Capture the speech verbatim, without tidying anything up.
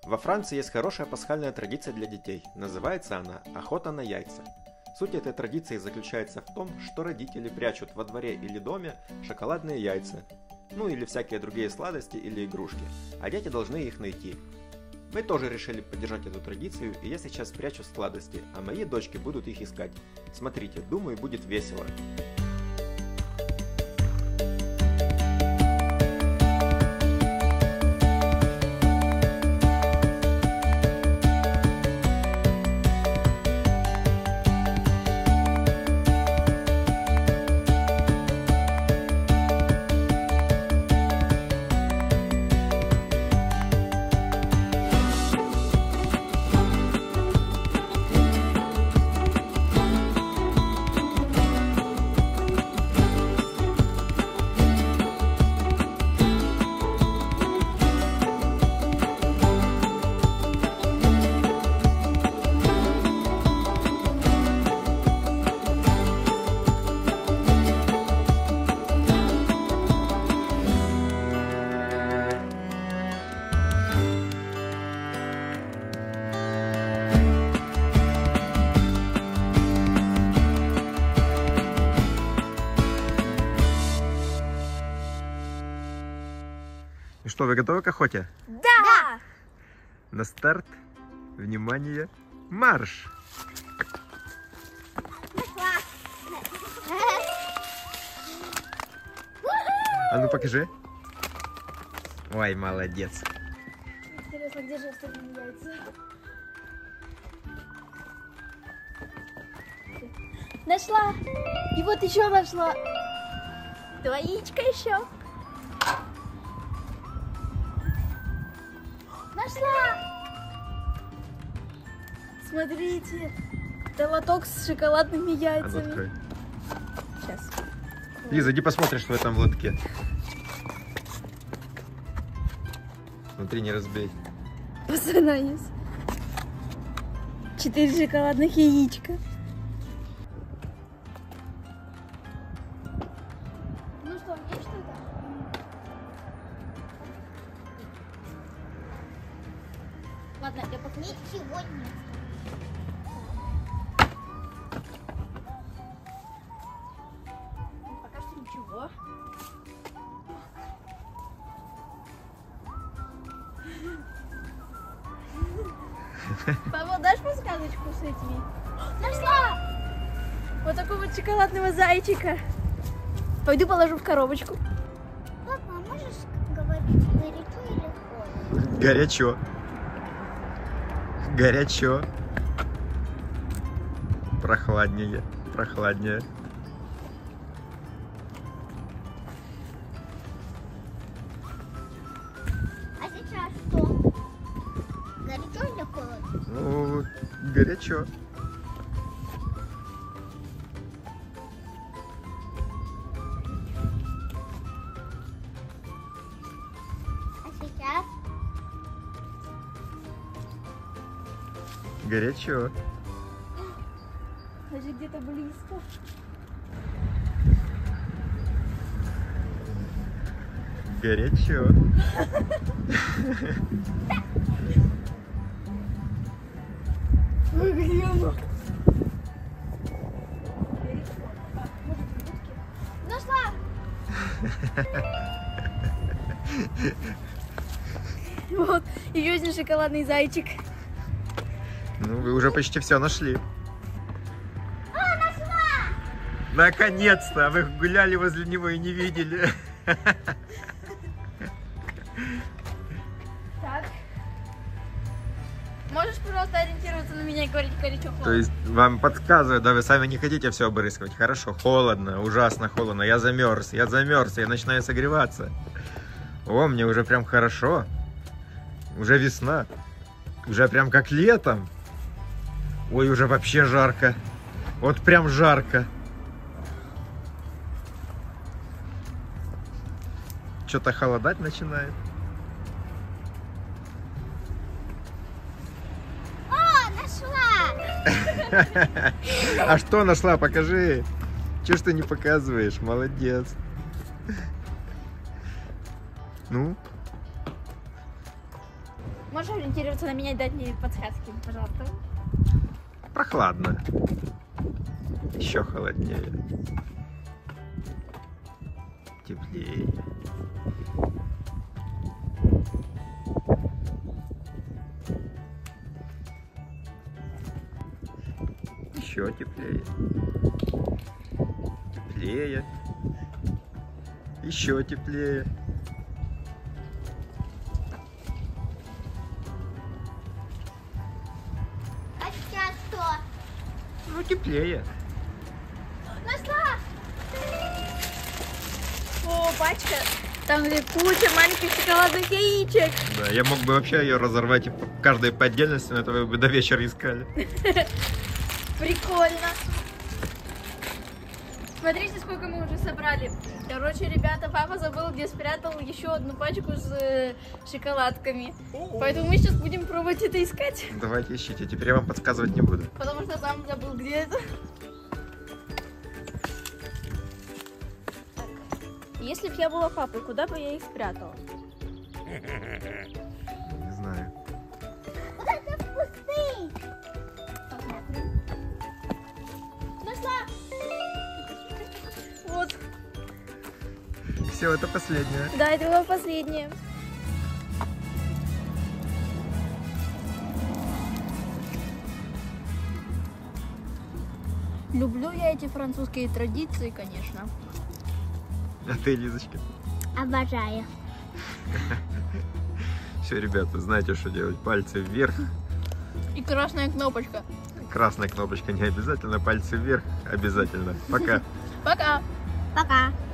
Во Франции есть хорошая пасхальная традиция для детей. Называется она «Охота на яйца». Суть этой традиции заключается в том, что родители прячут во дворе или доме шоколадные яйца, ну или всякие другие сладости или игрушки, а дети должны их найти. Мы тоже решили поддержать эту традицию, и я сейчас прячу сладости, а мои дочки будут их искать. Смотрите, думаю, будет весело. Ну что, вы готовы к охоте? Да! На старт, внимание, марш! А ну покажи. Ой, молодец. Интересно, где же остальные яйца? Нашла! И вот еще нашла. Два яичка еще. Нашла! Смотрите, это лоток с шоколадными яйцами. А ну, открой. Сейчас. Лиза, иди посмотришь, что в этом лотке. Смотри, не разбей. Пацана есть. Четыре шоколадных яичка. Ну что, есть что-то? Ладно, я пока ничего нет. Пока что ничего. Папа, дашь подсказочку с этими? Нашла! Вот такого вот шоколадного зайчика. Пойду положу в коробочку. Папа, а можешь говорить, горячо или холодно? Горячо. Горячо. Прохладнее. Прохладнее. А сейчас что? Горячо или холодно? Ну, горячо. А сейчас? Горячо. Даже где-то близко. Горячо. Ой, где оно? Нашла! Вот, еще один шоколадный зайчик. Ну, вы уже почти все нашли. А, нашла! Наконец-то! Вы гуляли возле него и не видели. Так. Можешь, пожалуйста, ориентироваться на меня и говорить горячо холодно? То есть вам подсказывают, да, вы сами не хотите все обрыскивать. Хорошо, холодно, ужасно холодно. Я замерз, я замерз, я начинаю согреваться. О, мне уже прям хорошо. Уже весна. Уже прям как летом. Ой, уже вообще жарко. Вот прям жарко. Что-то холодать начинает. О, нашла! А что нашла? Покажи. Чего ж ты не показываешь? Молодец. Ну? Можешь ориентироваться на меня и дать мне подсказки, пожалуйста? Прохладно. Еще холоднее. Теплее. Еще теплее. Теплее. Еще теплее. А сейчас что? Ну, теплее. Нашла! О, пачка. Там где куча маленьких шоколадных яичек. Да, я мог бы вообще ее разорвать и каждой по отдельности, но этого бы до вечера искали. Прикольно. Смотрите, сколько мы уже собрали. Короче, ребята, папа забыл, где спрятал еще одну пачку с э, шоколадками. Поэтому мы сейчас будем пробовать это искать. Давайте ищите, теперь я вам подсказывать не буду. Потому что сам забыл, где это. Так. Если бы я была папой, куда бы я их спрятала? Не знаю. Это вкусный! Посмотрим. Нашла! Вот. Все, это последнее. Да, это было последнее. Люблю я эти французские традиции, конечно. А ты, Лизочка? Обожаю. Все, ребята, знаете, что делать. Пальцы вверх. И красная кнопочка. Красная кнопочка не обязательно, пальцы вверх обязательно. Пока. Пока! Пока.